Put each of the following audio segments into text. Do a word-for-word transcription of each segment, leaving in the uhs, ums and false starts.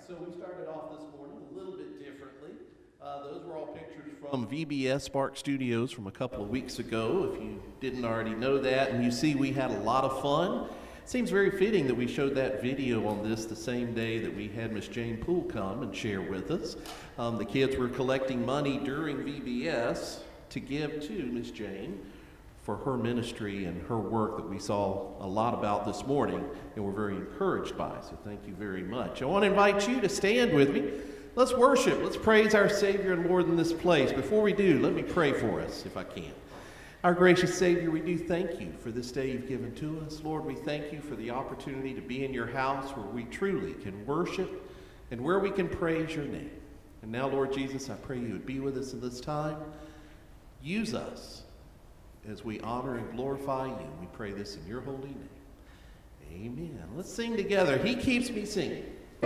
So we started off this morning a little bit differently. Uh, those were all pictures from V B S Spark Studios from a couple of weeks ago, if you didn't already know that. And you see we had a lot of fun. It seems very fitting that we showed that video on this the same day that we had Miss Jane Poole come and share with us. Um, the kids were collecting money during V B S to give to Miss Jane for her ministry and her work that we saw a lot about this morning and we're very encouraged by. So thank you very much. I want to invite you to stand with me. Let's worship. Let's praise our Savior and Lord in this place. Before we do, let me pray for us if I can. Our gracious Savior, we do thank you for this day you've given to us. Lord, we thank you for the opportunity to be in your house where we truly can worship and where we can praise your name. And now, Lord Jesus, I pray you would be with us in this time. Use us as we honor and glorify you. We pray this in your holy name. Amen. Let's sing together. He keeps me singing.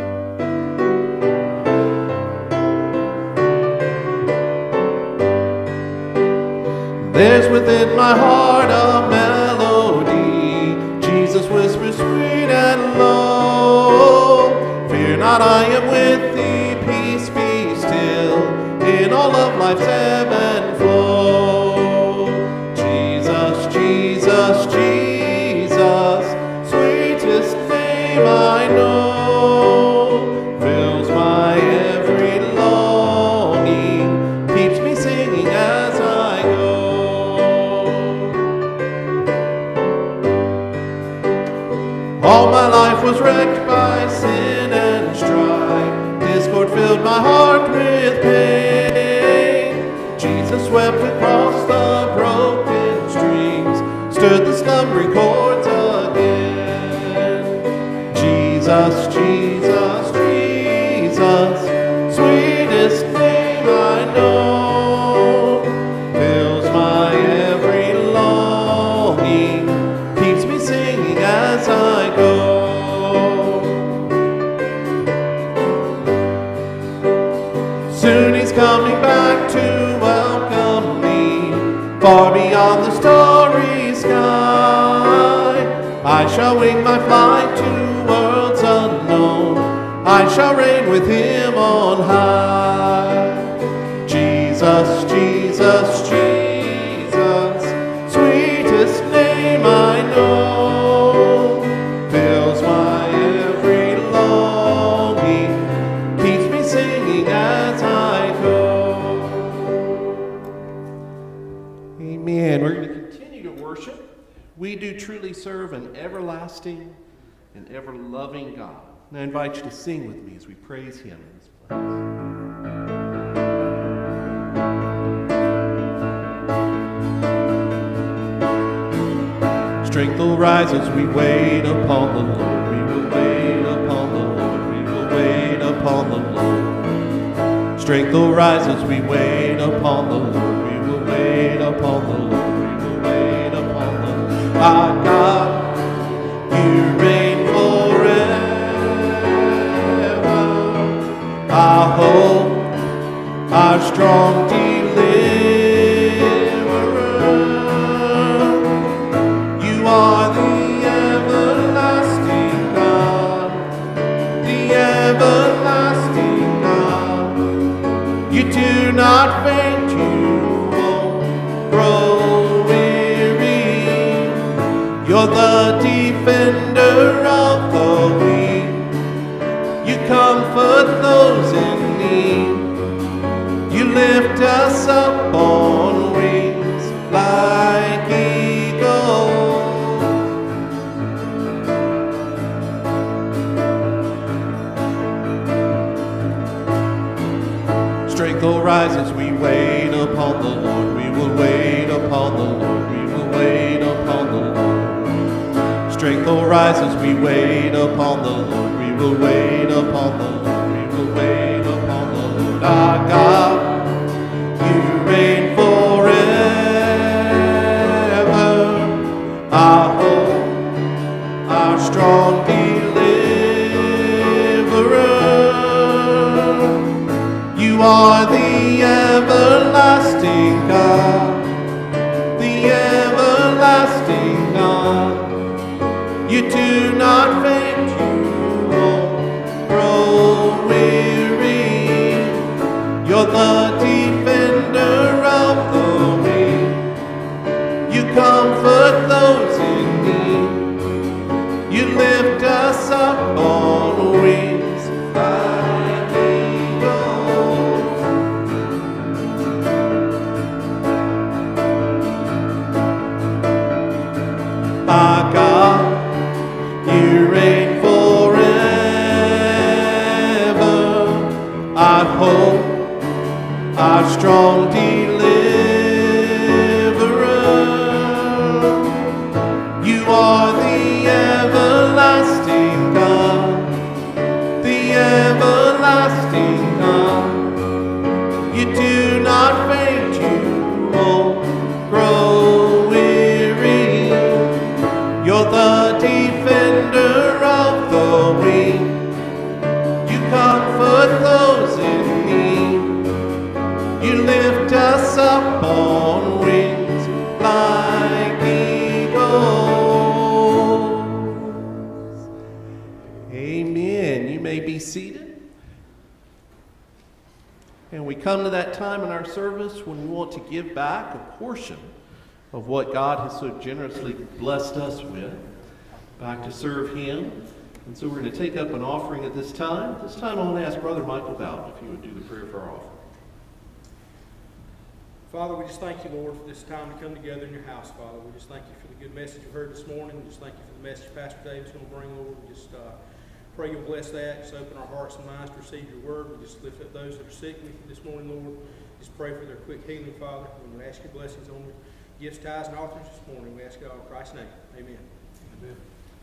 There's within my heart a melody. Jesus whispers sweet and low. Fear not, I am with thee. Peace be still in all of life's ebb and flow. Jesus, Jesus, sweetest name I know, fills my every longing, keeps me singing as I go. All my life was wrecked by sin and strife, discord filled my heart with pain. Jesus swept across the broken streams, stirred the slumbering chords again. Jesus, Jesus, Jesus, sweetest name I know, fills my every longing, keeps me singing as I go. Soon he's coming back to welcome me, far beyond the starry sky. I shall wing my flight to worlds unknown. I shall reign with him on high. Jesus, Jesus, Jesus, sweetest name I know, fills my every longing, keeps me singing as I go. Amen. We're going to continue to worship. We do truly serve an everlasting and ever-loving God. And I invite you to sing with me as we praise him in this place. Strength will rise as we wait upon the Lord. We will wait upon the Lord. We will wait upon the Lord. Strength will rise as we wait upon the Lord. We will wait upon the Lord. Our God, you reign forever, our hope, our strong deliverer. You are the everlasting God, the everlasting God. You do not faint, you won't grow. You're the defender of the weak. You comfort those in need. You lift us up on wings like eagles. Strength will rise as we wait upon the Lord. We will wait upon the Lord. We will wait upon the Lord. Strength will rise as we wait upon the Lord. We will wait upon the Lord. We will wait upon the Lord. Our God, you reign forever. Our hope, our strong deliverer. You are the everlasting God, the everlasting God. You do not faint, you won't grow Amen. You may be seated. And we come to that time in our service when we want to give back a portion of what God has so generously blessed us with, back to serve Him. And so we're going to take up an offering at this time. This time I want to ask Brother Michael Bowden if he would do the prayer for our offering. Father, we just thank you, Lord, for this time to come together in your house, Father. We just thank you for the good message we heard this morning. We just thank you for the message Pastor David's going to bring, Lord. We just uh, pray you'll bless that. Just open our hearts and minds to receive your word. We just lift up those that are sick with you this morning, Lord. Just pray for their quick healing, Father. We ask your blessings on your gifts, tithes, and offerings this morning. We ask it all in Christ's name. Amen. Amen.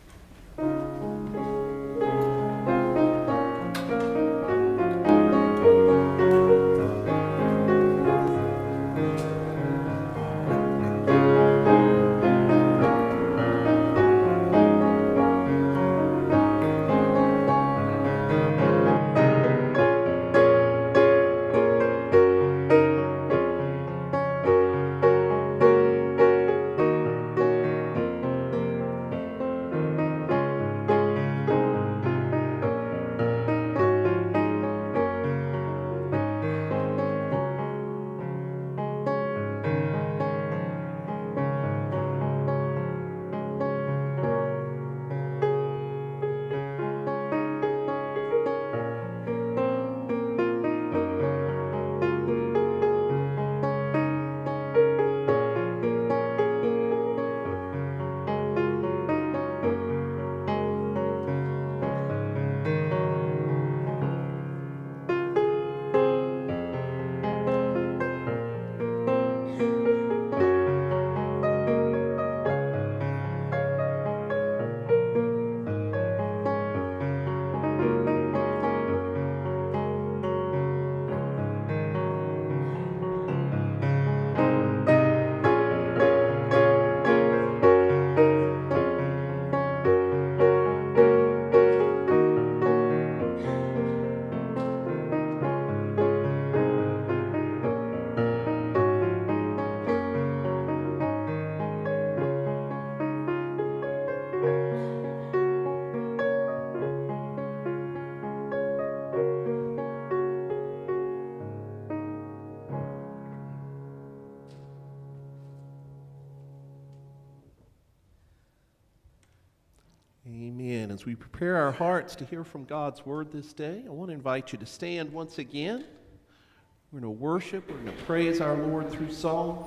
Amen. As we prepare our hearts to hear from God's word this day, I want to invite you to stand once again. We're going to worship. We're going to praise our Lord through song.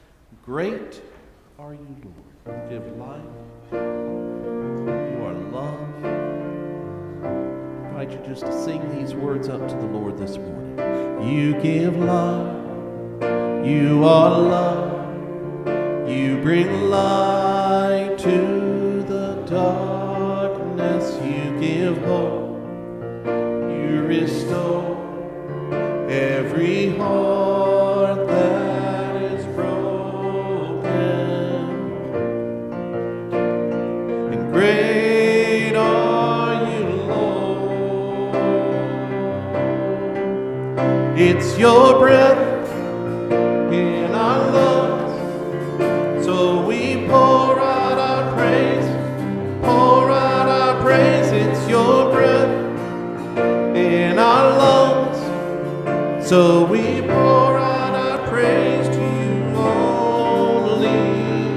Great are you, Lord. You give life. You are love. I invite you just to sing these words up to the Lord this morning. You give life. You are love. You bring light to the dark. You give hope, you restore every heart that is broken. And great are you, Lord. It's your breath in our lungs, so we pour out our praise, pour out praise. It's your breath in our lungs, so we pour out our praise to you only.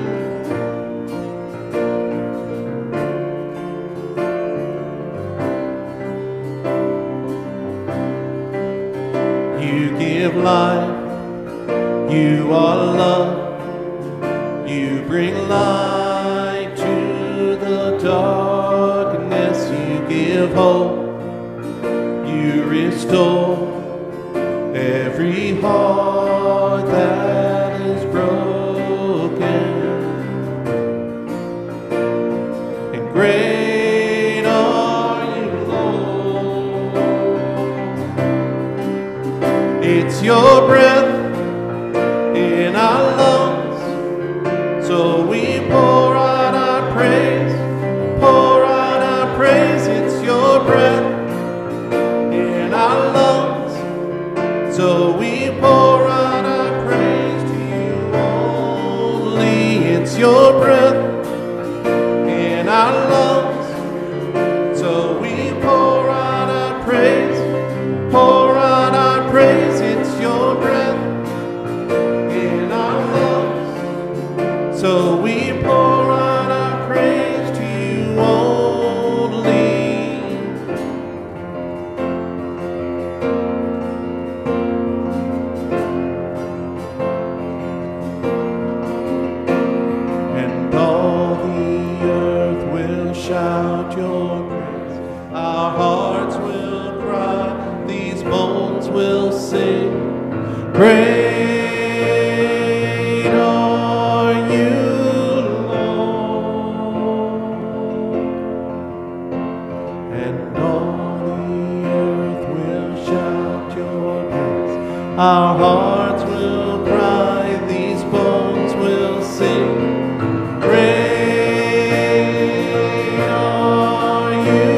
You give life, you are love, you bring light to the dark. You give hope, you restore every heart that is broken. And great are you, Lord. It's your breath in our lungs, so we pour out our praise, pour out our praise. It's your breath in our lungs, so we pour out our praise to you only. It's your breath in our lungs, so we Our hearts will cry, these bones will sing. Great are you, Lord, and all the earth will shout your praise. Our hearts will cry, these bones will sing. Great are you,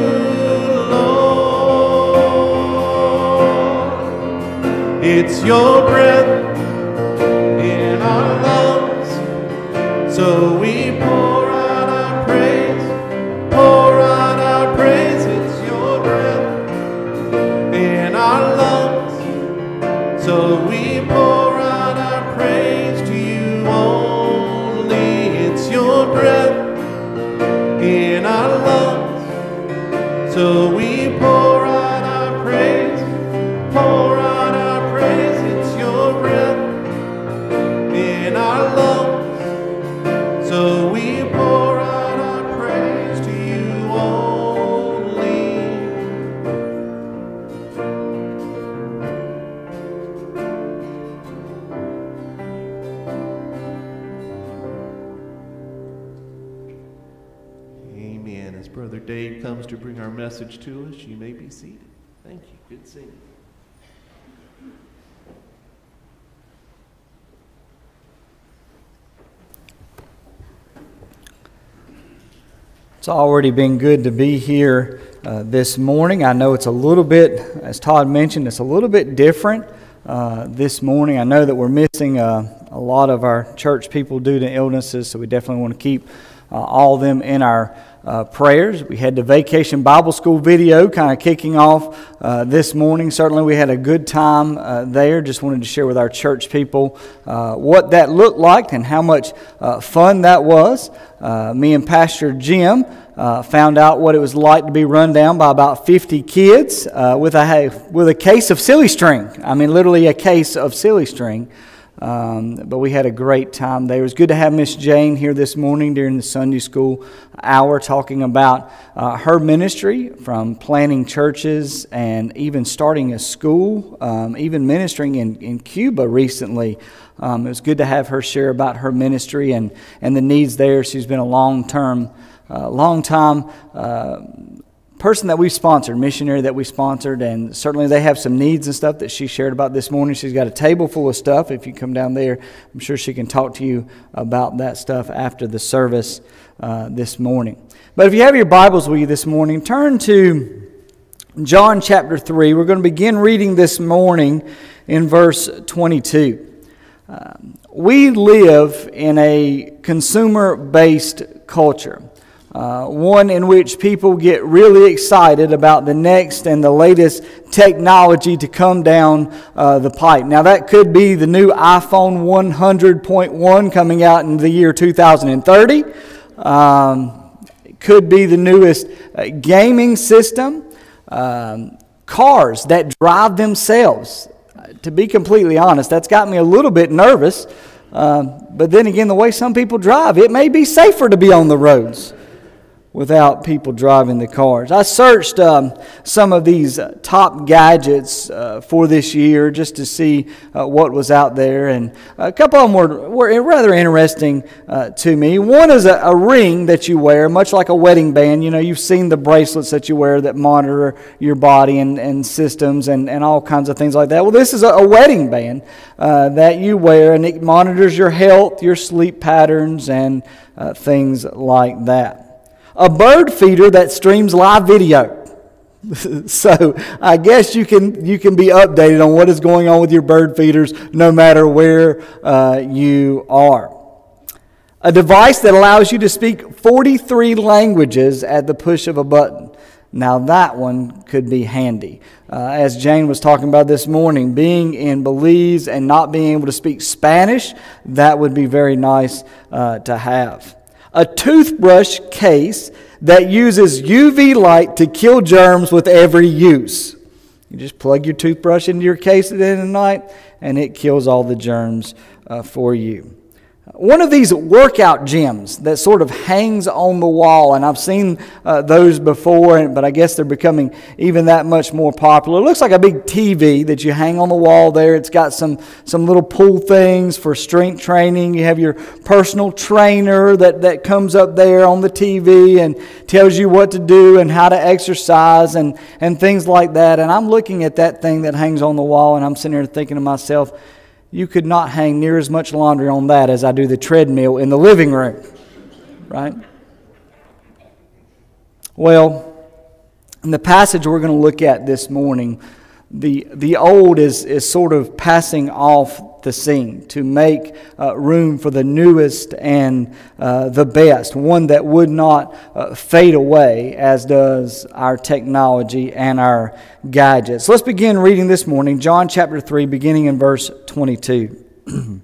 Lord. It's your breath in our lungs, so we pour out our praise, pour out our praise. It's your breath in our lungs, so we pour out our praise to you only. It's your breath in our lungs, so we pour out our praise, pour out our praise. It's your breath in our lungs, so we pour out our praise to you only. Amen. As Brother Dave comes to bring our message to us, you may be seated. Thank you. Good singing. It's already been good to be here uh, this morning. I know it's a little bit, as Todd mentioned, it's a little bit different uh, this morning. I know that we're missing uh, a lot of our church people due to illnesses, so we definitely want to keep uh, all of them in our uh, prayers. We had the Vacation Bible School video kind of kicking off uh, this morning. Certainly we had a good time uh, there. Just wanted to share with our church people uh, what that looked like and how much uh, fun that was. Uh, me and Pastor Jim uh, found out what it was like to be run down by about fifty kids uh, with a with a case of silly string. I mean, literally a case of silly string. Um, but we had a great time there. It was good to have Miss Jane here this morning during the Sunday school hour talking about uh, her ministry, from planning churches and even starting a school, um, even ministering in, in Cuba recently. Um, it was good to have her share about her ministry and, and the needs there. She's been a long-term, uh, long-time uh, person that we've sponsored, missionary that we sponsored, and certainly they have some needs and stuff that she shared about this morning. She's got a table full of stuff. If you come down there, I'm sure she can talk to you about that stuff after the service uh, this morning. But if you have your Bibles with you this morning, turn to John chapter three. We're going to begin reading this morning in verse twenty-two. Uh, we live in a consumer-based culture. Uh, one in which people get really excited about the next and the latest technology to come down uh, the pipe. Now, that could be the new iPhone one hundred point one coming out in the year two thousand thirty. Um, it could be the newest uh, gaming system. Um, cars that drive themselves. Uh, to be completely honest, that's got me a little bit nervous. Um, but then again, the way some people drive, it may be safer to be on the roads without people driving the cars. I searched um, some of these uh, top gadgets uh, for this year just to see uh, what was out there, and a couple of them were, were rather interesting uh, to me. One is a, a ring that you wear, much like a wedding band. You know, you've seen the bracelets that you wear that monitor your body and, and systems and, and all kinds of things like that. Well, this is a, a wedding band uh, that you wear, and it monitors your health, your sleep patterns, and uh, things like that. A bird feeder that streams live video. So I guess you can you can be updated on what is going on with your bird feeders no matter where uh, you are. A device that allows you to speak forty-three languages at the push of a button. Now that one could be handy. Uh, as Jane was talking about this morning, being in Belize and not being able to speak Spanish, that would be very nice uh, to have. A toothbrush case that uses U V light to kill germs with every use. You just plug your toothbrush into your case at the end of the night, and it kills all the germs uh, for you. One of these workout gyms that sort of hangs on the wall, and I've seen uh, those before, but I guess they're becoming even that much more popular. It looks like a big T V that you hang on the wall there. It's got some, some little pull things for strength training. You have your personal trainer that, that comes up there on the T V and tells you what to do and how to exercise and, and things like that. And I'm looking at that thing that hangs on the wall, and I'm sitting here thinking to myself, you could not hang near as much laundry on that as I do the treadmill in the living room, right? Well, in the passage we're going to look at this morning, the the old is, is sort of passing off the scene to make uh, room for the newest and uh, the best, one that would not uh, fade away as does our technology and our gadgets. Let's begin reading this morning, John chapter three, beginning in verse twenty-two.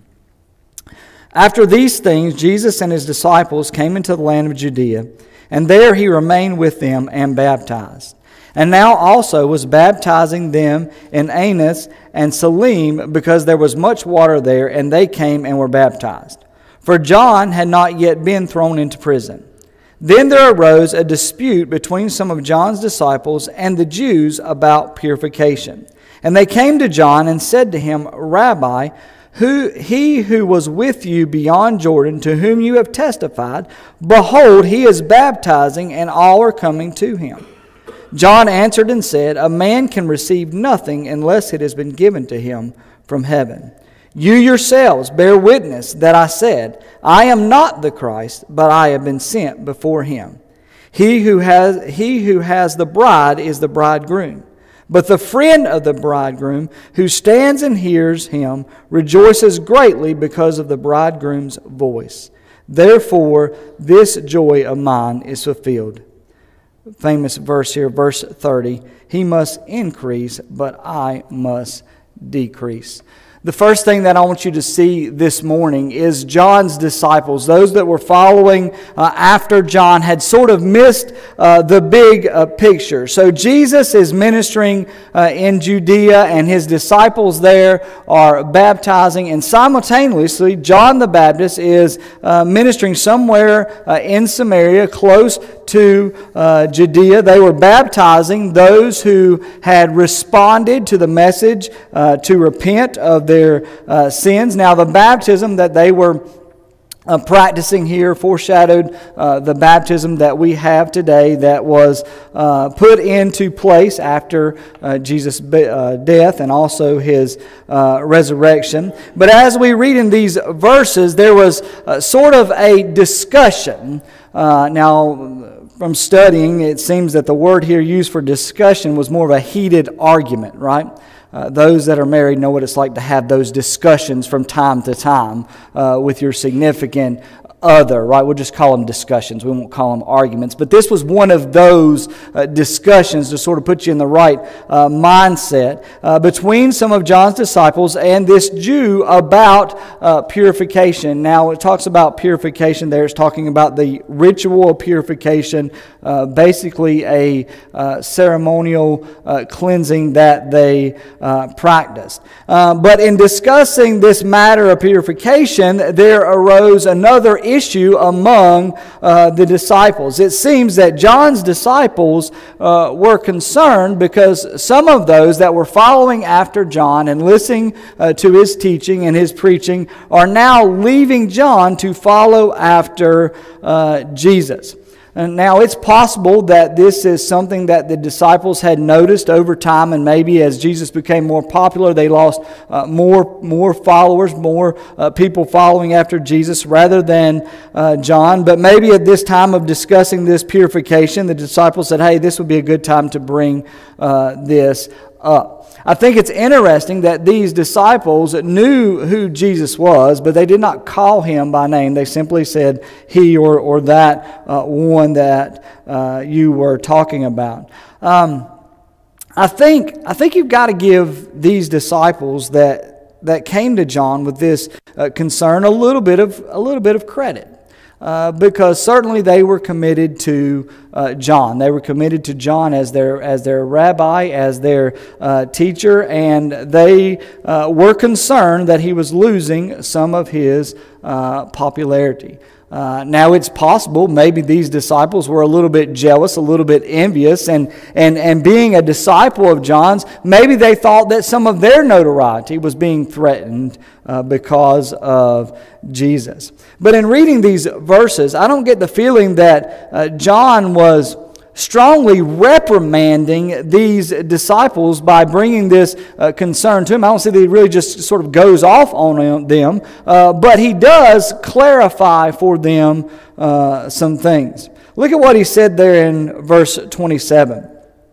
After these things, Jesus and his disciples came into the land of Judea, and there he remained with them and baptized. And now also was baptizing them in Aenos and Salim, because there was much water there, and they came and were baptized. For John had not yet been thrown into prison. Then there arose a dispute between some of John's disciples and the Jews about purification. And they came to John and said to him, Rabbi, who he who was with you beyond Jordan, to whom you have testified, behold, he is baptizing, and all are coming to him. John answered and said, A man can receive nothing unless it has been given to him from heaven. You yourselves bear witness that I said, I am not the Christ, but I have been sent before him. He who has, he who has the bride is the bridegroom. But the friend of the bridegroom, who stands and hears him, rejoices greatly because of the bridegroom's voice. Therefore, this joy of mine is fulfilled. Famous verse here, verse thirty. He must increase, but I must decrease. The first thing that I want you to see this morning is John's disciples. Those that were following uh, after John had sort of missed uh, the big uh, picture. So Jesus is ministering uh, in Judea, and his disciples there are baptizing. And simultaneously, John the Baptist is uh, ministering somewhere uh, in Samaria, close to uh, Judea. They were baptizing those who had responded to the message uh, to repent of their uh, sins. Now, the baptism that they were uh, practicing here foreshadowed uh, the baptism that we have today that was uh, put into place after uh, Jesus' uh, death and also his uh, resurrection. But as we read in these verses, there was uh, sort of a discussion. Uh, now, from studying, it seems that the word here used for discussion was more of a heated argument, right? Uh, those that are married know what it's like to have those discussions from time to time uh, with your significant other, right? We'll just call them discussions. We won't call them arguments. But this was one of those uh, discussions to sort of put you in the right uh, mindset uh, between some of John's disciples and this Jew about uh, purification. Now, it talks about purification there. It's talking about the ritual of purification, uh, basically a uh, ceremonial uh, cleansing that they uh, practiced. Uh, but in discussing this matter of purification, there arose another issue issue among uh, the disciples. It seems that John's disciples uh, were concerned because some of those that were following after John and listening uh, to his teaching and his preaching are now leaving John to follow after uh, Jesus. And now, it's possible that this is something that the disciples had noticed over time, and maybe as Jesus became more popular, they lost uh, more more followers, more uh, people following after Jesus rather than uh, John. But maybe at this time of discussing this purification, the disciples said, hey, this would be a good time to bring uh, this up. I think it's interesting that these disciples knew who Jesus was, but they did not call him by name. They simply said he or, or that uh, one that uh, you were talking about. Um, I think I think you've got to give these disciples that that came to John with this uh, concern a little bit of a little bit of credit. Uh, because certainly they were committed to uh, John. They were committed to John as their as their rabbi, as their uh, teacher, and they uh, were concerned that he was losing some of his uh, popularity. Uh, now it's possible maybe these disciples were a little bit jealous, a little bit envious, and, and, and being a disciple of John's, maybe they thought that some of their notoriety was being threatened uh, because of Jesus. But in reading these verses, I don't get the feeling that uh, John was strongly reprimanding these disciples by bringing this uh, concern to him. I don't see that he really just sort of goes off on them, uh, but he does clarify for them uh, some things. Look at what he said there in verse twenty-seven.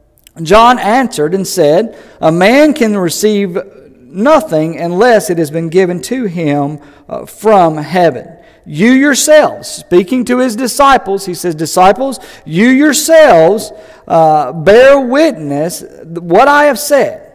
John answered and said, "A man can receive nothing unless it has been given to him uh, from heaven. You yourselves," speaking to his disciples, he says, "Disciples, you yourselves uh, bear witness what I have said.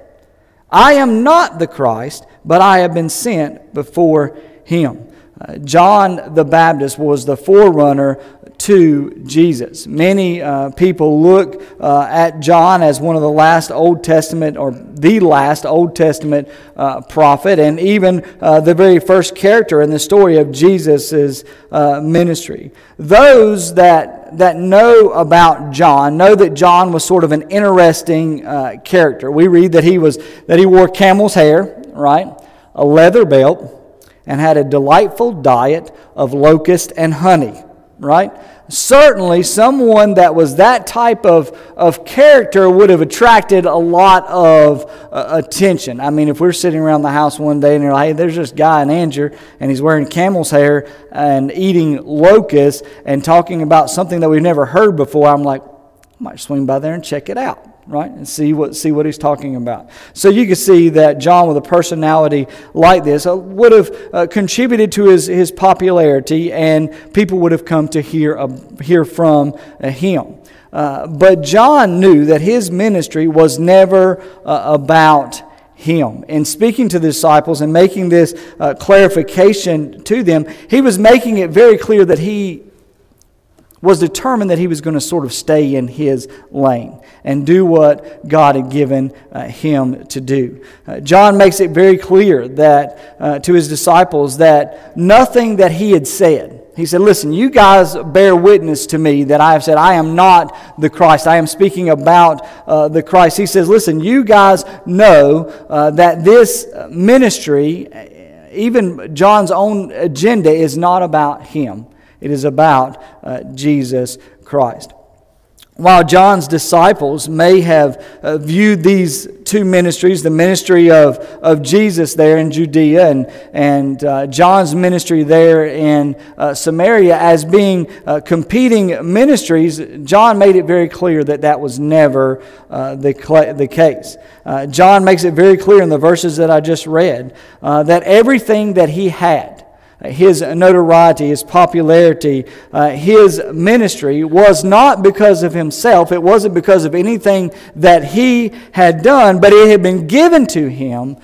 I am not the Christ, but I have been sent before him." Uh, John the Baptist was the forerunner to Jesus. Many uh, people look uh, at John as one of the last Old Testament, or the last Old Testament uh, prophet, and even uh, the very first character in the story of Jesus' uh, ministry. Those that that know about John know that John was sort of an interesting uh, character. We read that he was that he wore camel's hair, right, a leather belt, and had a delightful diet of locust and honey, right? Certainly someone that was that type of, of character would have attracted a lot of uh, attention. I mean, if we're sitting around the house one day and you're like, "Hey, there's this guy in Anger, and he's wearing camel's hair and eating locusts and talking about something that we've never heard before," I'm like, I might swing by there and check it out, right, and see what see what he's talking about. So you can see that John, with a personality like this, uh, would have uh, contributed to his, his popularity, and people would have come to hear uh, hear from uh, him. Uh, but John knew that his ministry was never uh, about him. In speaking to the disciples and making this uh, clarification to them, he was making it very clear that he was determined that he was going to sort of stay in his lane and do what God had given uh, him to do. Uh, John makes it very clear that uh, to his disciples that nothing that he had said, he said, "Listen, you guys bear witness to me that I have said I am not the Christ. I am speaking about uh, the Christ." He says, "Listen, you guys know uh, that this ministry, even John's own agenda, is not about him. It is about uh, Jesus Christ." While John's disciples may have uh, viewed these two ministries, the ministry of, of Jesus there in Judea and, and uh, John's ministry there in uh, Samaria as being uh, competing ministries, John made it very clear that that was never uh, the, cl- the case. Uh, John makes it very clear in the verses that I just read uh, that everything that he had, his notoriety, his popularity, uh, his ministry was not because of himself. It wasn't because of anything that he had done, but it had been given to him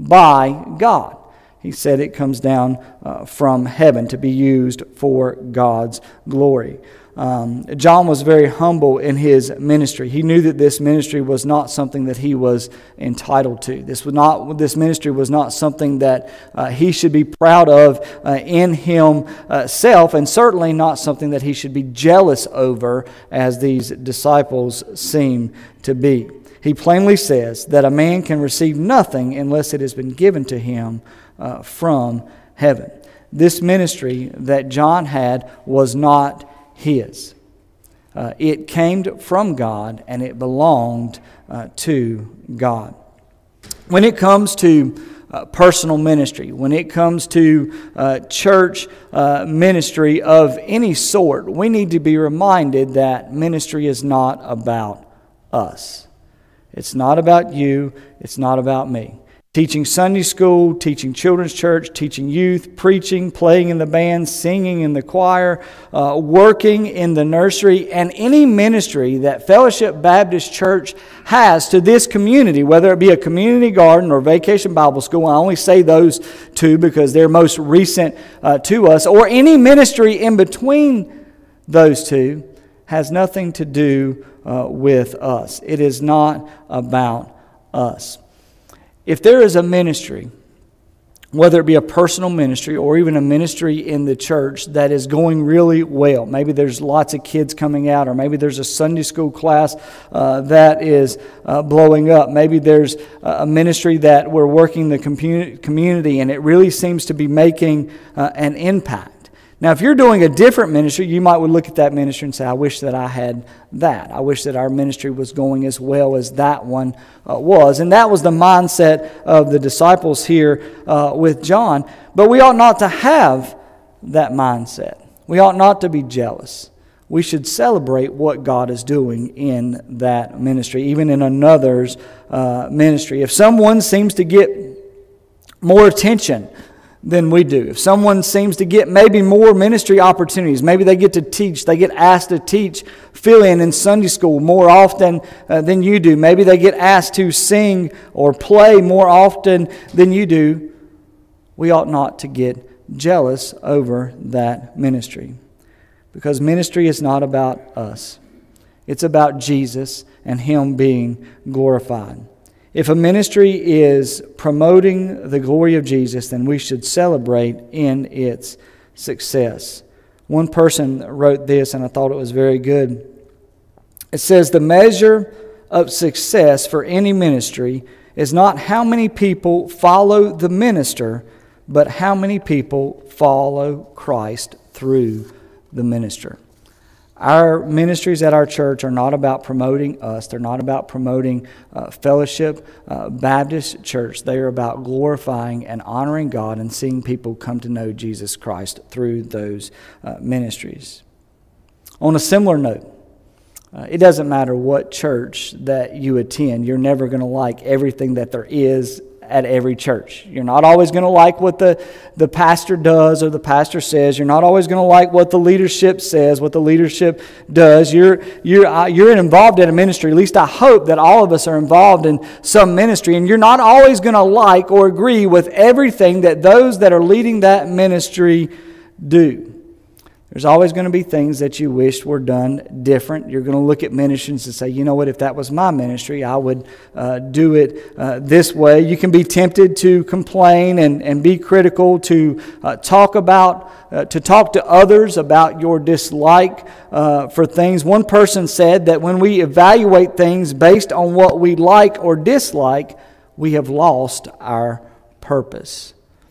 by God. He said it comes down uh, from heaven to be used for God's glory. Um, John was very humble in his ministry. He knew that this ministry was not something that he was entitled to. This was not. This ministry was not something that uh, he should be proud of uh, in himself, and certainly not something that he should be jealous over, as these disciples seem to be. He plainly says that a man can receive nothing unless it has been given to him uh, from heaven. This ministry that John had was not his. Uh, it came from God, and it belonged uh, to God. When it comes to uh, personal ministry, when it comes to uh, church uh, ministry of any sort, we need to be reminded that ministry is not about us. It's not about you. It's not about me. Teaching Sunday school, teaching children's church, teaching youth, preaching, playing in the band, singing in the choir, uh, working in the nursery, and any ministry that Fellowship Baptist Church has to this community, whether it be a community garden or Vacation Bible School. I only say those two because they're most recent uh, to us, or any ministry in between those two, has nothing to do uh, with us. It is not about us. If there is a ministry, whether it be a personal ministry or even a ministry in the church that is going really well, maybe there's lots of kids coming out, or maybe there's a Sunday school class uh, that is uh, blowing up, maybe there's a ministry that we're working the community and it really seems to be making uh, an impact. Now, if you're doing a different ministry, you might would look at that ministry and say, I wish that I had that. I wish that our ministry was going as well as that one uh, was. And that was the mindset of the disciples here uh, with John. But we ought not to have that mindset. We ought not to be jealous. We should celebrate what God is doing in that ministry, even in another's uh, ministry. If someone seems to get more attention than we do, if someone seems to get maybe more ministry opportunities, maybe they get to teach, they get asked to teach, fill in in Sunday school more often uh, than you do, maybe they get asked to sing or play more often than you do, we ought not to get jealous over that ministry. Because ministry is not about us. It's about Jesus and Him being glorified. If a ministry is promoting the glory of Jesus, then we should celebrate in its success. One person wrote this, and I thought it was very good. It says, the measure of success for any ministry is not how many people follow the minister, but how many people follow Christ through the minister. Our ministries at our church are not about promoting us. They're not about promoting uh, Fellowship uh, Baptist Church. They are about glorifying and honoring God and seeing people come to know Jesus Christ through those uh, ministries. On a similar note, uh, it doesn't matter what church that you attend. You're never going to like everything that there is at every church. You're not always going to like what the, the pastor does or the pastor says. You're not always going to like what the leadership says, what the leadership does. You're, you're, uh, you're involved in a ministry. At least I hope that all of us are involved in some ministry. And you're not always going to like or agree with everything that those that are leading that ministry do. There's always going to be things that you wish were done different. You're going to look at ministries and say, you know what, if that was my ministry, I would uh, do it uh, this way. You can be tempted to complain and, and be critical, to uh, talk about, uh, to talk to others about your dislike uh, for things. One person said that when we evaluate things based on what we like or dislike, we have lost our purpose.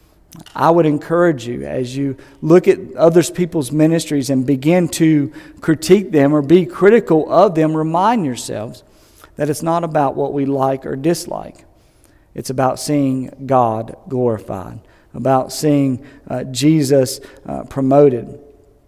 I would encourage you, as you look at other people's ministries and begin to critique them or be critical of them, remind yourselves that it's not about what we like or dislike. It's about seeing God glorified, about seeing uh, Jesus uh, promoted.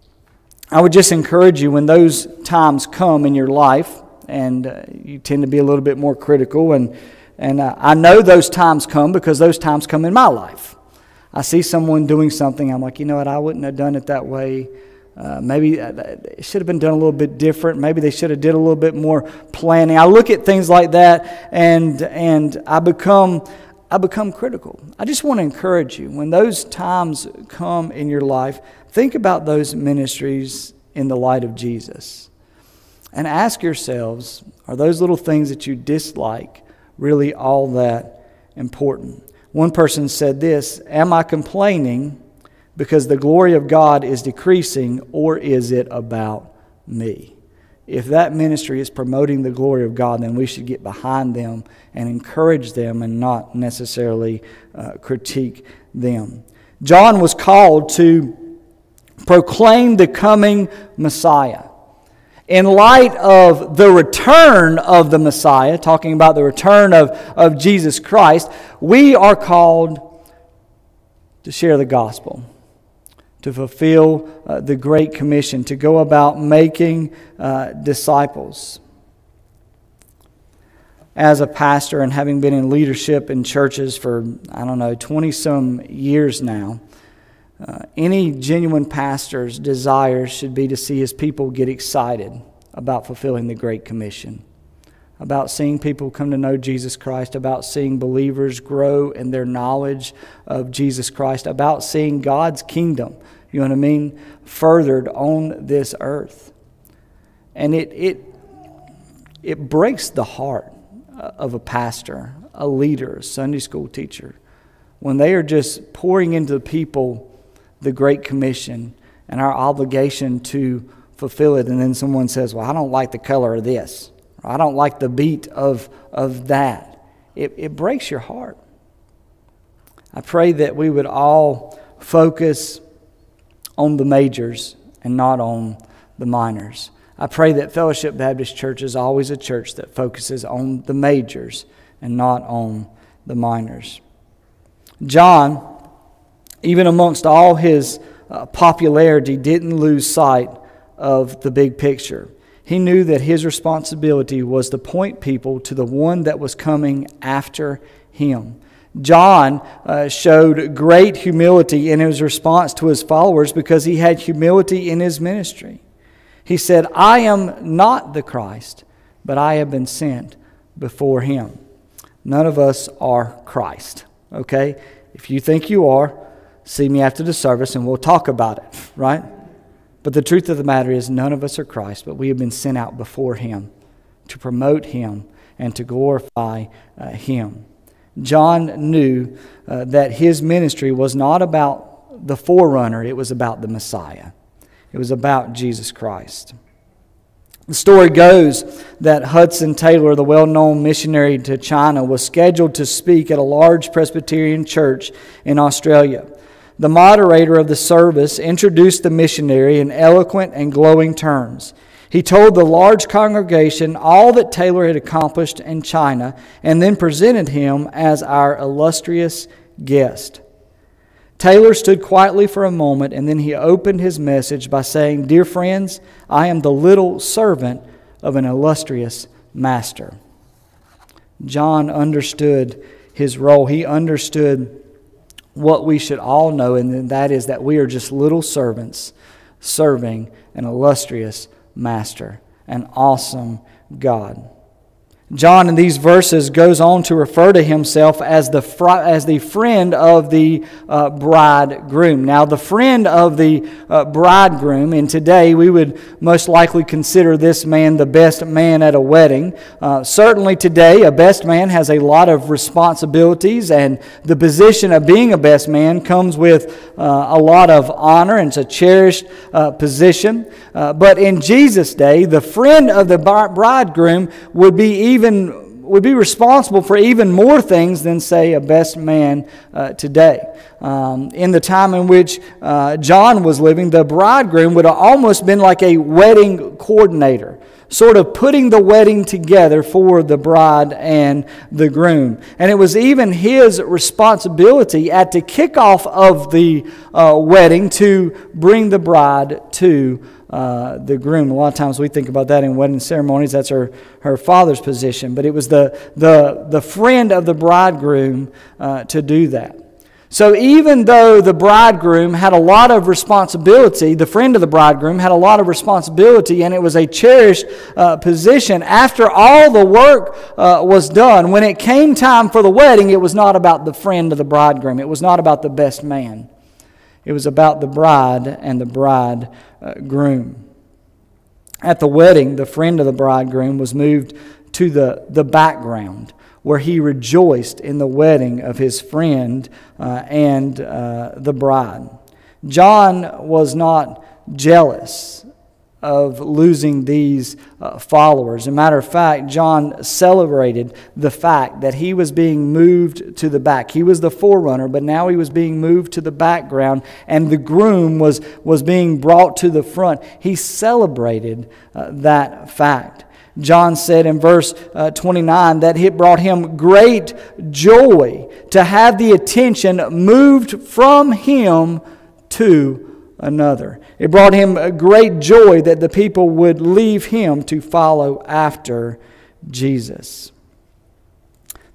I would just encourage you, when those times come in your life and uh, you tend to be a little bit more critical, and, and uh, I know those times come because those times come in my life. I see someone doing something, I'm like, you know what, I wouldn't have done it that way. Uh, maybe it should have been done a little bit different. Maybe they should have did a little bit more planning. I look at things like that, and and I become I become critical. I just want to encourage you, when those times come in your life, think about those ministries in the light of Jesus. And ask yourselves, are those little things that you dislike really all that important? One person said this, am I complaining because the glory of God is decreasing, or is it about me? If that ministry is promoting the glory of God, then we should get behind them and encourage them and not necessarily uh, critique them. John was called to proclaim the coming Messiah. In light of the return of the Messiah, talking about the return of, of Jesus Christ, we are called to share the gospel, to fulfill uh, the Great Commission, to go about making uh, disciples. as a pastor and having been in leadership in churches for, I don't know, twenty-some years now, uh, any genuine pastor's desire should be to see his people get excited about fulfilling the Great Commission, about seeing people come to know Jesus Christ, about seeing believers grow in their knowledge of Jesus Christ, about seeing God's kingdom, you know what I mean, furthered on this earth. And it it it breaks the heart of a pastor, a leader, a Sunday school teacher, when they are just pouring into the people the Great Commission and our obligation to fulfill it, and then someone says, well, I don't like the color of this, or I don't like the beat of, of that. It, it breaks your heart. I pray that we would all focus on the majors and not on the minors. I pray that Fellowship Baptist Church is always a church that focuses on the majors and not on the minors. John, even amongst all his uh, popularity, didn't lose sight of the big picture. He knew that his responsibility was to point people to the one that was coming after him. John uh, showed great humility in his response to his followers because he had humility in his ministry. He said, I am not the Christ, but I have been sent before him. None of us are Christ, okay? If you think you are, see me after the service and we'll talk about it, right? But the truth of the matter is none of us are Christ, but we have been sent out before him to promote him and to glorify uh, him. John knew uh, that his ministry was not about the forerunner, it was about the Messiah. It was about Jesus Christ. The story goes that Hudson Taylor, the well-known missionary to China, was scheduled to speak at a large Presbyterian church in Australia. The moderator of the service introduced the missionary in eloquent and glowing terms. He told the large congregation all that Taylor had accomplished in China and then presented him as our illustrious guest. Taylor stood quietly for a moment, and then he opened his message by saying, Dear friends, I am the little servant of an illustrious master. John understood his role. He understood what we should all know, and that is that we are just little servants serving an illustrious master, an awesome God. John in these verses goes on to refer to himself as the fr- as the friend of the uh, bridegroom. Now, the friend of the uh, bridegroom, and today we would most likely consider this man the best man at a wedding. Uh, certainly today, a best man has a lot of responsibilities, and the position of being a best man comes with uh, a lot of honor, and it's a cherished uh, position. Uh, but in Jesus' day, the friend of the bridegroom would be even Even would be responsible for even more things than, say, a best man uh, today. Um, in the time in which uh, John was living, the bridegroom would have almost been like a wedding coordinator, sort of putting the wedding together for the bride and the groom. And it was even his responsibility at the kickoff of the uh, wedding to bring the bride to Uh, the groom. A lot of times we think about that in wedding ceremonies. That's her, her father's position. But it was the, the, the friend of the bridegroom uh, to do that. So even though the bridegroom had a lot of responsibility, the friend of the bridegroom had a lot of responsibility, and it was a cherished uh, position, after all the work uh, was done, when it came time for the wedding, it was not about the friend of the bridegroom. It was not about the best man. It was about the bride and the bridegroom. At the wedding, the friend of the bridegroom was moved to the, the background, where he rejoiced in the wedding of his friend uh, and uh, the bride. John was not jealous of losing these uh, followers. As a matter of fact, John celebrated the fact that he was being moved to the back. He was the forerunner, but now he was being moved to the background, and the groom was, was being brought to the front. He celebrated uh, that fact. John said in verse uh, twenty-nine that it brought him great joy to have the attention moved from him to another. It brought him a great joy that the people would leave him to follow after Jesus.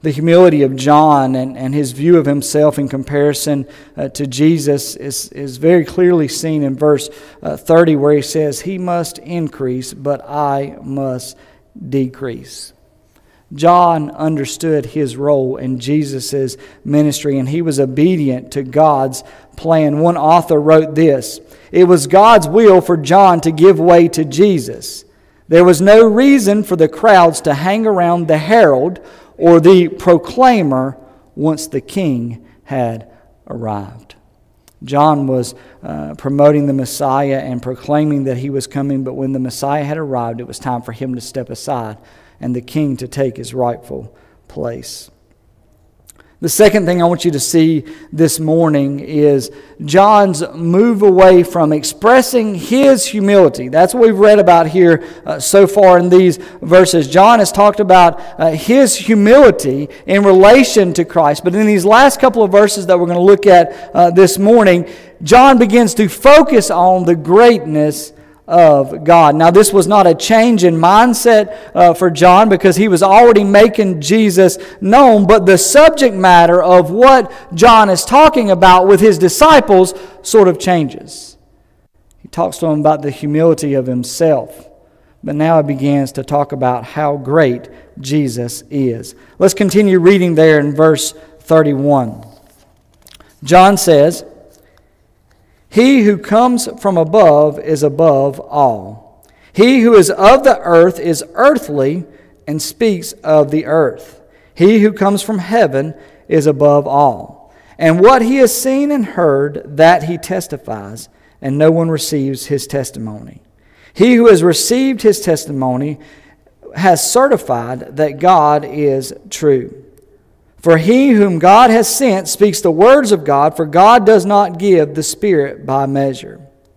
The humility of John and, and his view of himself in comparison uh, to Jesus is, is very clearly seen in verse uh, thirty, where he says, "He must increase, but I must decrease." John understood his role in Jesus' ministry, and he was obedient to God's plan. One author wrote this: "It was God's will for John to give way to Jesus. There was no reason for the crowds to hang around the herald or the proclaimer once the king had arrived." John was uh, promoting the Messiah and proclaiming that he was coming, but when the Messiah had arrived, it was time for him to step aside and the king to take his rightful place. The second thing I want you to see this morning is John's move away from expressing his humility. That's what we've read about here uh, so far in these verses. John has talked about uh, his humility in relation to Christ. But in these last couple of verses that we're going to look at uh, this morning, John begins to focus on the greatness of God. Now, this was not a change in mindset uh, for John, because he was already making Jesus known, but the subject matter of what John is talking about with his disciples sort of changes. He talks to them about the humility of himself, but now he begins to talk about how great Jesus is. Let's continue reading there in verse thirty-one. John says, "He who comes from above is above all. He who is of the earth is earthly and speaks of the earth. He who comes from heaven is above all. And what he has seen and heard, that he testifies, and no one receives his testimony. He who has received his testimony has certified that God is true. For he whom God has sent speaks the words of God, for God does not give the Spirit by measure.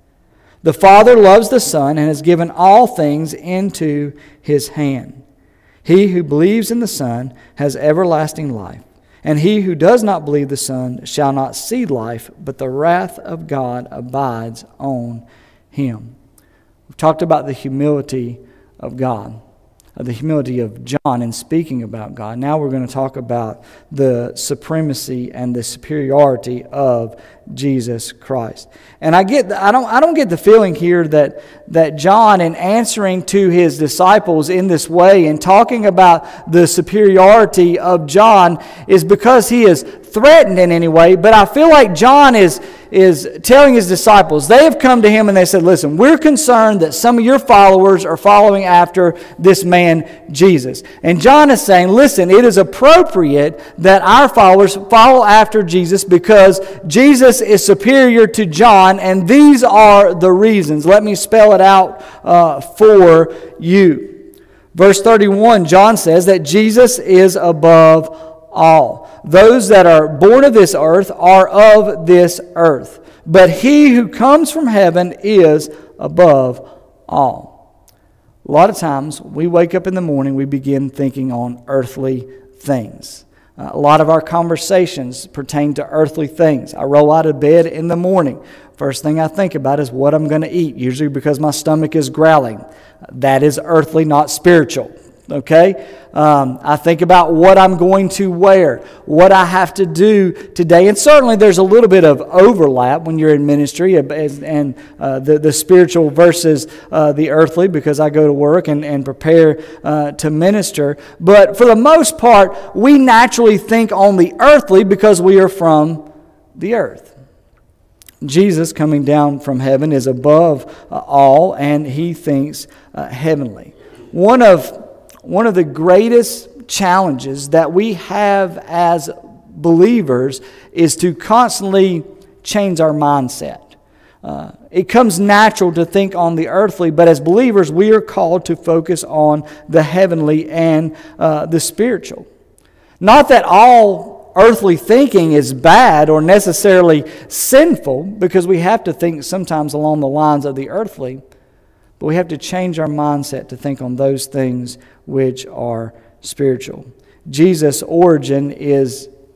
The Father loves the Son and has given all things into his hand. He who believes in the Son has everlasting life, and he who does not believe the Son shall not see life, but the wrath of God abides on him." We've talked about the humility of God, the humility of John in speaking about God. Now we're going to talk about the supremacy and the superiority of Jesus Christ. And I get I don't I don't get the feeling here that that John, in answering to his disciples in this way and talking about the superiority of John, is because he is threatened in any way, but I feel like John is is telling his disciples, they have come to him and they said, "Listen, we're concerned that some of your followers are following after this man Jesus." And John is saying, listen, it is appropriate that our followers follow after Jesus because Jesus is superior to John, and these are the reasons. Let me spell it out uh, for you. Verse thirty-one, John says that Jesus is above all. Those that are born of this earth are of this earth, but he who comes from heaven is above all. A lot of times we wake up in the morning, we begin thinking on earthly things. Uh, a lot of our conversations pertain to earthly things. I roll out of bed in the morning. First thing I think about is what I'm going to eat, usually because my stomach is growling. That is earthly, not spiritual. Okay? Um, I think about what I'm going to wear, what I have to do today. And certainly there's a little bit of overlap when you're in ministry and, and uh, the, the spiritual versus uh, the earthly, because I go to work and, and prepare uh, to minister. But for the most part, we naturally think on the earthly because we are from the earth. Jesus, coming down from heaven, is above uh, all, and he thinks uh, heavenly. One of One of the greatest challenges that we have as believers is to constantly change our mindset. Uh, it comes natural to think on the earthly, but as believers, we are called to focus on the heavenly and uh, the spiritual. Not that all earthly thinking is bad or necessarily sinful, because we have to think sometimes along the lines of the earthly. But we have to change our mindset to think on those things which are spiritual. Jesus' origin is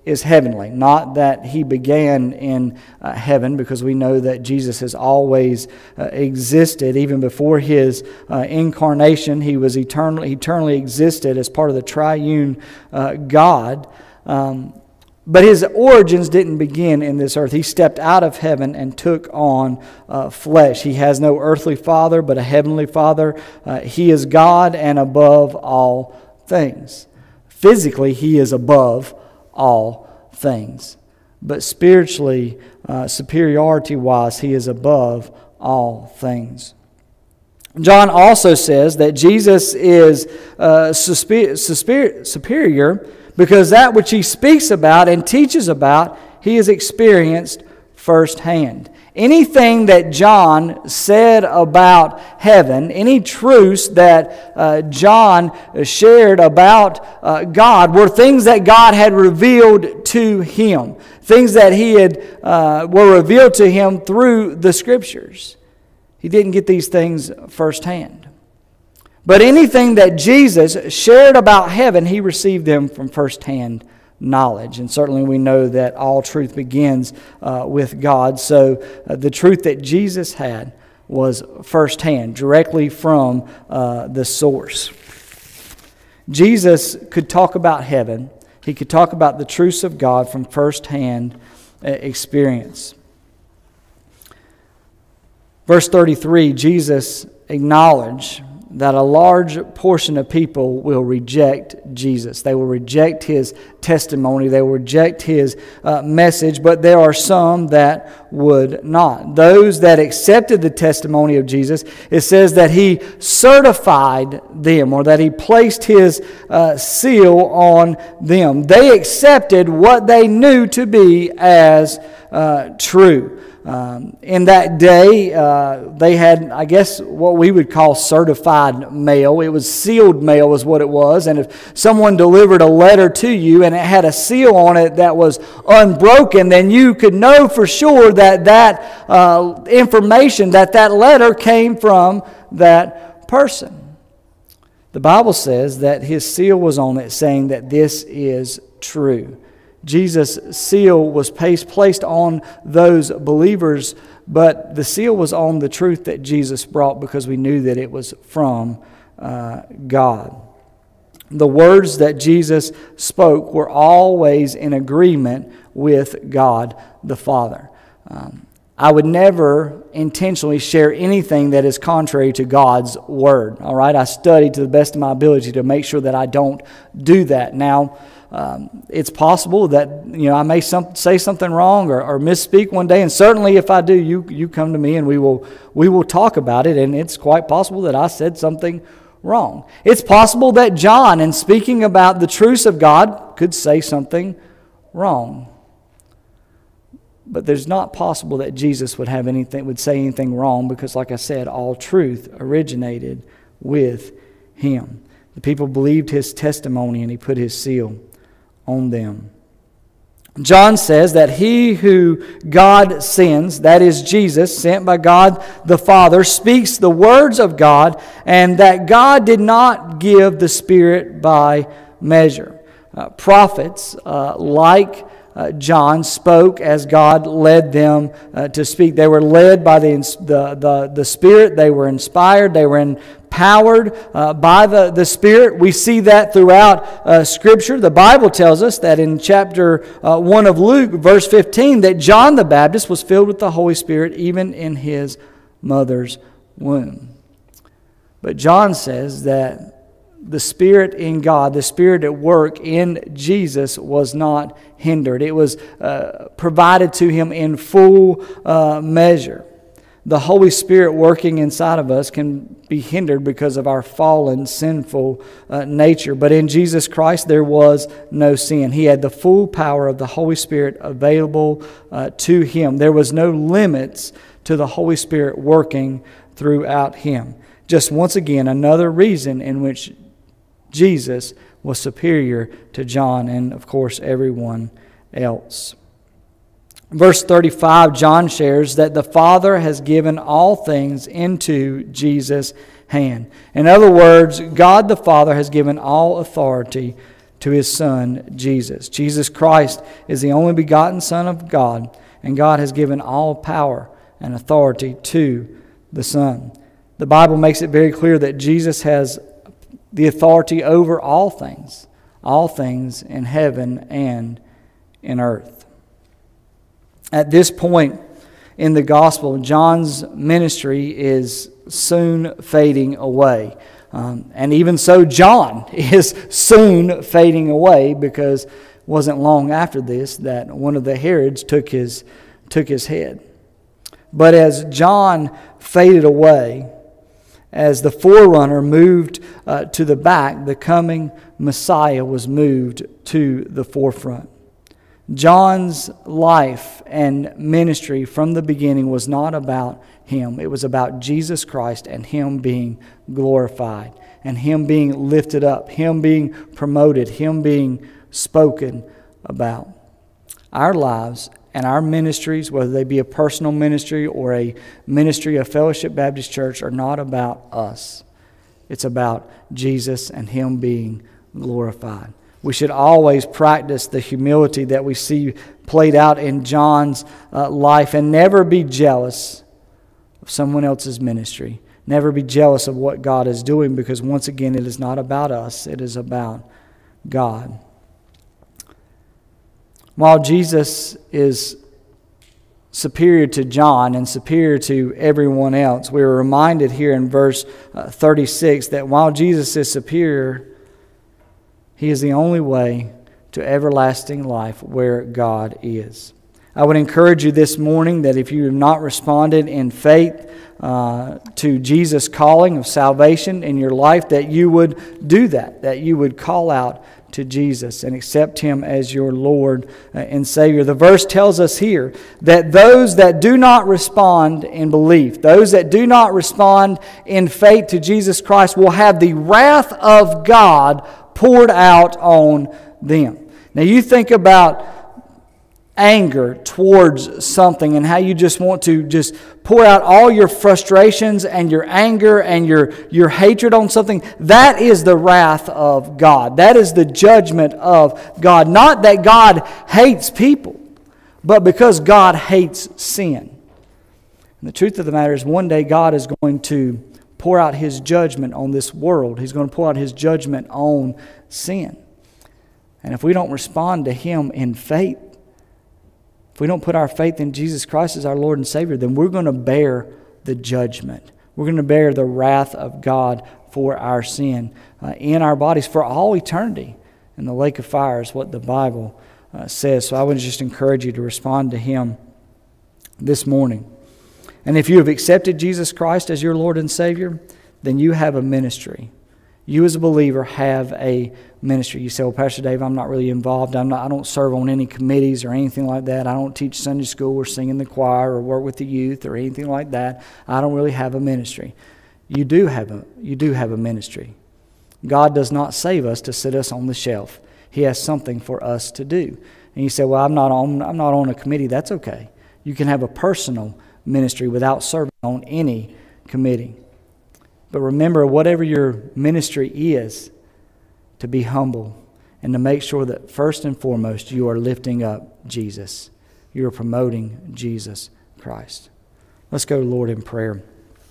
is heavenly. Not that he began in uh, heaven, because we know that Jesus has always uh, existed. Even before his uh, incarnation, he was eternally, eternally existed as part of the triune uh, God. Um, But his origins didn't begin in this earth. He stepped out of heaven and took on uh, flesh. He has no earthly father, but a heavenly Father. Uh, he is God and above all things. Physically, he is above all things. But spiritually, uh, superiority-wise, he is above all things. John also says that Jesus is uh, superior, superior because that which he speaks about and teaches about, he has experienced firsthand. Anything that John said about heaven, any truths that uh, John shared about uh, God, were things that God had revealed to him. Things that he had uh, were revealed to him through the Scriptures. He didn't get these things firsthand. But anything that Jesus shared about heaven, he received them from firsthand knowledge. And certainly we know that all truth begins uh, with God. So uh, the truth that Jesus had was firsthand, directly from uh, the source. Jesus could talk about heaven. He could talk about the truths of God from firsthand uh, experience. Verse thirty-three, Jesus acknowledged that a large portion of people will reject Jesus. They will reject his testimony. They will reject his uh, message, but there are some that would not. Those that accepted the testimony of Jesus, it says that he certified them, or that he placed his uh, seal on them. They accepted what they knew to be as uh, true. Um, in that day, uh, they had, I guess, what we would call certified mail. It was sealed mail was what it was. And if someone delivered a letter to you and it had a seal on it that was unbroken, then you could know for sure that that uh, information, that that letter came from that person. The Bible says that his seal was on it, saying that this is true. Jesus' seal was placed on those believers, but the seal was on the truth that Jesus brought, because we knew that it was from uh, God. The words that Jesus spoke were always in agreement with God the Father. Um, I would never intentionally share anything that is contrary to God's Word. All right, I study to the best of my ability to make sure that I don't do that. Now, Um, it's possible that, you know, I may some, say something wrong or, or misspeak one day, and certainly if I do, you you come to me and we will we will talk about it, and it's quite possible that I said something wrong. It's possible that John, in speaking about the truths of God, could say something wrong. But there's not possible that Jesus would have anything would say anything wrong, because, like I said, all truth originated with him. The people believed his testimony, and he put his seal on them. John says that he who God sends, that is Jesus, sent by God the Father, speaks the words of God, and that God did not give the Spirit by measure. Uh, prophets uh, like uh, John spoke as God led them uh, to speak. They were led by the, the, the, the Spirit. They were inspired. They were empowered uh, by the, the Spirit. We see that throughout uh, Scripture. The Bible tells us that in chapter uh, one of Luke, verse fifteen, that John the Baptist was filled with the Holy Spirit even in his mother's womb. But John says that the Spirit in God, the Spirit at work in Jesus, was not hindered. It was uh, provided to him in full uh, measure. The Holy Spirit working inside of us can be hindered because of our fallen, sinful uh, nature. But in Jesus Christ, there was no sin. He had the full power of the Holy Spirit available uh, to him. There was no limits to the Holy Spirit working throughout him. Just once again, another reason in which Jesus was superior to John and, of course, everyone else. Verse thirty-five, John shares that the Father has given all things into Jesus' hand. In other words, God the Father has given all authority to His Son, Jesus. Jesus Christ is the only begotten Son of God, and God has given all power and authority to the Son. The Bible makes it very clear that Jesus has the authority over all things, all things in heaven and in earth. At this point in the gospel, John's ministry is soon fading away. Um, and even so, John is soon fading away, because it wasn't long after this that one of the Herods took his, took his head. But as John faded away, as the forerunner moved uh, to the back, the coming Messiah was moved to the forefront. John's life and ministry from the beginning was not about him. It was about Jesus Christ and Him being glorified, and Him being lifted up, Him being promoted, Him being spoken about. Our lives and our ministries, whether they be a personal ministry or a ministry of Fellowship Baptist Church, are not about us. It's about Jesus and Him being glorified. We should always practice the humility that we see played out in John's uh, life, and never be jealous of someone else's ministry. Never be jealous of what God is doing, because once again, it is not about us. It is about God. While Jesus is superior to John and superior to everyone else, we are reminded here in verse uh, thirty-six that while Jesus is superior, He is the only way to everlasting life where God is. I would encourage you this morning that if you have not responded in faith uh, to Jesus' calling of salvation in your life, that you would do that, that you would call out to Jesus and accept Him as your Lord and Savior. The verse tells us here that those that do not respond in belief, those that do not respond in faith to Jesus Christ, will have the wrath of God poured out on them. Now you think about anger towards something and how you just want to just pour out all your frustrations and your anger and your, your hatred on something. That is the wrath of God. That is the judgment of God. Not that God hates people, but because God hates sin. And the truth of the matter is, one day God is going to pour out His judgment on this world. He's going to pour out His judgment on sin. And if we don't respond to Him in faith, if we don't put our faith in Jesus Christ as our Lord and Savior, then we're going to bear the judgment. We're going to bear the wrath of God for our sin uh, in our bodies for all eternity. And the lake of fire is what the Bible uh, says. So I would just encourage you to respond to Him this morning. And if you have accepted Jesus Christ as your Lord and Savior, then you have a ministry. You as a believer have a ministry. You say, well, Pastor Dave, I'm not really involved. I'm not, I don't serve on any committees or anything like that. I don't teach Sunday school or sing in the choir or work with the youth or anything like that. I don't really have a ministry. You do have a, you do have a ministry. God does not save us to sit us on the shelf. He has something for us to do. And you say, well, I'm not on, I'm not on a committee. That's okay. You can have a personal ministry without serving on any committee. But remember, whatever your ministry is, to be humble and to make sure that first and foremost you are lifting up Jesus. You are promoting Jesus Christ. Let's go to the Lord in prayer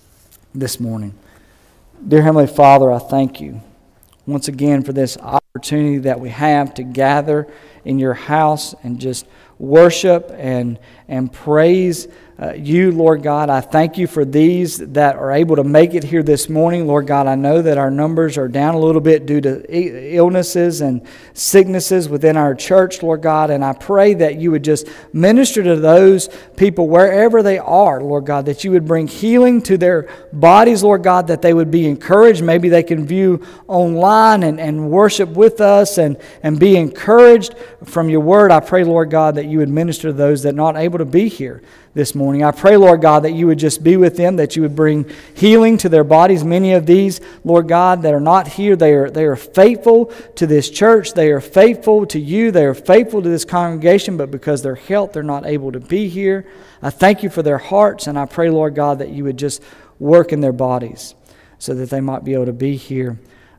this morning. Dear Heavenly Father, I thank You once again for this opportunity that we have to gather in Your house and just worship and, and praise Uh, you, Lord God. I thank You for these that are able to make it here this morning. Lord God, I know that our numbers are down a little bit due to illnesses and sicknesses within our church, Lord God, and I pray that You would just minister to those people wherever they are, Lord God, that You would bring healing to their bodies, Lord God, that they would be encouraged. Maybe they can view online and, and worship with us and, and be encouraged from Your word. I pray, Lord God, that You would minister to those that are not able to be here this morning. I pray, Lord God, that You would just be with them, that You would bring healing to their bodies. Many of these, Lord God, that are not here, they are, they are faithful to this church. They are faithful to You. They are faithful to this congregation, but because of their health, they're not able to be here. I thank You for their hearts, and I pray, Lord God, that You would just work in their bodies so that they might be able to be here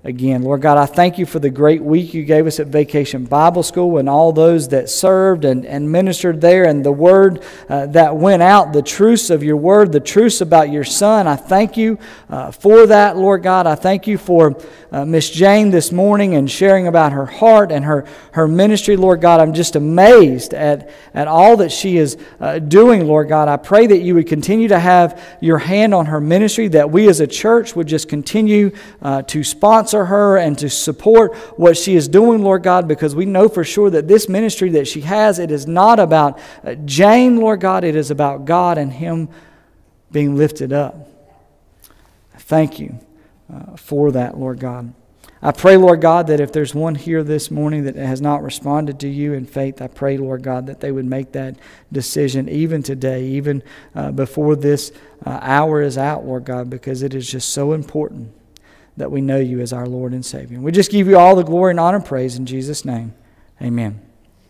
again. Lord God, I thank you for the great week you gave us at Vacation Bible School and all those that served and, and ministered there, and the word uh, that went out, the truths of your word, the truths about your Son. I thank you uh, for that, Lord God. I thank you for uh, Miss Jane this morning and sharing about her heart and her, her ministry, Lord God. I'm just amazed at, at all that she is uh, doing, Lord God. I pray that you would continue to have your hand on her ministry, that we as a church would just continue uh, to sponsor her and to support what she is doing, Lord God, because we know for sure that this ministry that she has, it is not about uh, Jane, Lord God, it is about God and Him being lifted up. Thank you uh, for that, Lord God. I pray, Lord God, that if there's one here this morning that has not responded to you in faith, I pray, Lord God, that they would make that decision even today, even uh, before this uh, hour is out, Lord God, because it is just so important that we know you as our Lord and Savior. We just give you all the glory and honor and praise in Jesus' name. Amen.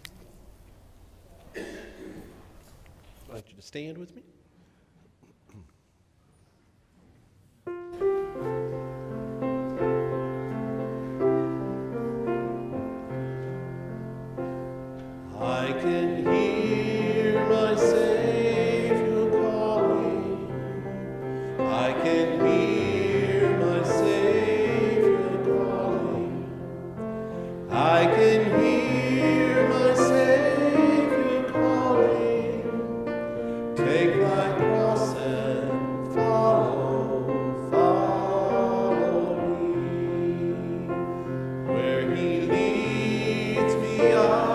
I'd like you to stand with me. I can hear my Savior calling. I can hear my Savior calling. I can hear my Savior calling. Take my cross and follow, follow me. Where He leads me, I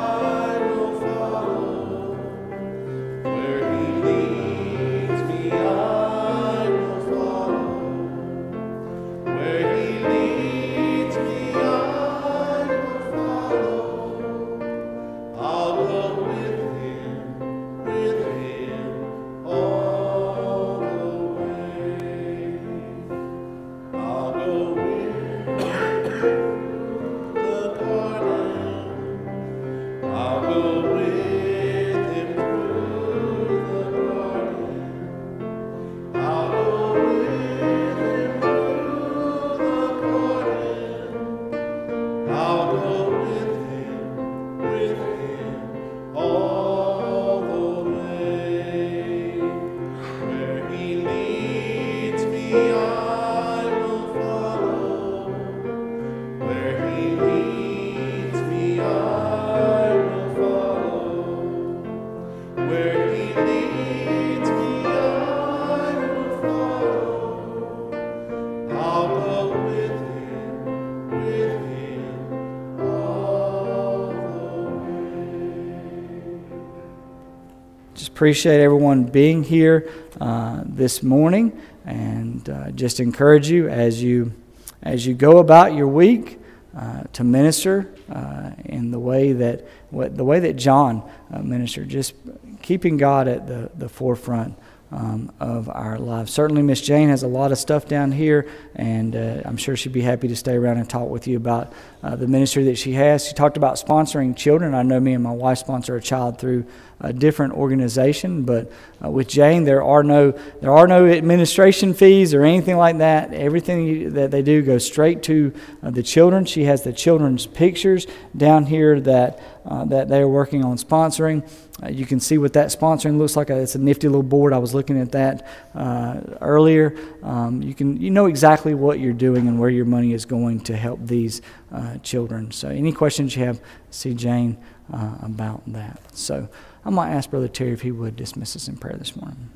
appreciate everyone being here uh, this morning, and uh, just encourage you as you as you go about your week uh, to minister uh, in the way that what the way that John uh, ministered, just keeping God at the the forefront um, of our lives. Certainly, Miss Jane has a lot of stuff down here, and uh, I'm sure she'd be happy to stay around and talk with you about uh, the ministry that she has. She talked about sponsoring children. I know me and my wife sponsor a child through a different organization, but uh, with Jane, there are no there are no administration fees or anything like that. Everything you, that they do goes straight to uh, the children. She has the children's pictures down here that uh, that they are working on sponsoring. Uh, you can see what that sponsoring looks like. It's a nifty little board. I was looking at that uh, earlier. Um, you can you know exactly what you're doing and where your money is going to help these uh, children. So, any questions you have, see Jane uh, about that. So, I might ask Brother Terry if he would dismiss us in prayer this morning.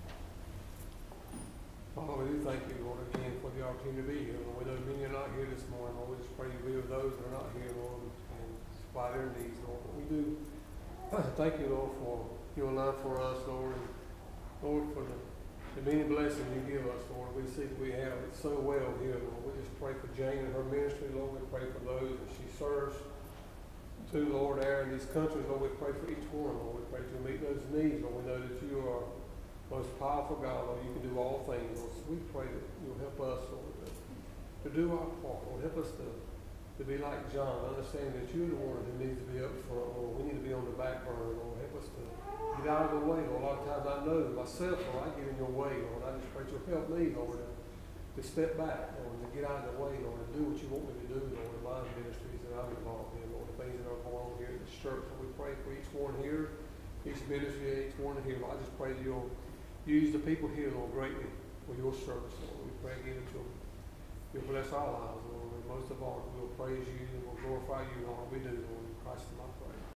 Father, we do thank you, Lord, again for the opportunity to be here. Lord, we know many are not here this morning. Lord, we just pray you be with those that are not here, Lord, and supply their needs, Lord. But we do thank you, Lord, for your love for us, Lord, and Lord, for the, the many blessings you give us, Lord. We see that we have it so well here, Lord. We just pray for Jane and her ministry, Lord. We pray for those that she serves to, Lord, there in these countries, Lord. We pray for each one, Lord. We pray to meet those needs, Lord. We know that you are most powerful God, Lord. You can do all things, Lord. So we pray that you'll help us, Lord, to, to do our part, Lord. Help us to, to be like John, understand that you're the one who needs to be up front, Lord. We need to be on the back burner, Lord. Help us to get out of the way, Lord. A lot of times I know myself, Lord, I get in your way, Lord. I just pray you'll help me, Lord, to, to step back, Lord, to get out of the way, Lord, and do what you want me to do, Lord, in my ministries that I'm involved in, Lord, the things that are going on here at this church. And we pray for each one here, each ministry, each one here. Lord, I just pray that you'll use the people here, Lord, greatly for your service, Lord. We pray again that you'll, you'll bless our lives, Lord, and most of all, we'll praise you and we'll glorify you in all we do, Lord. In Christ's name I pray.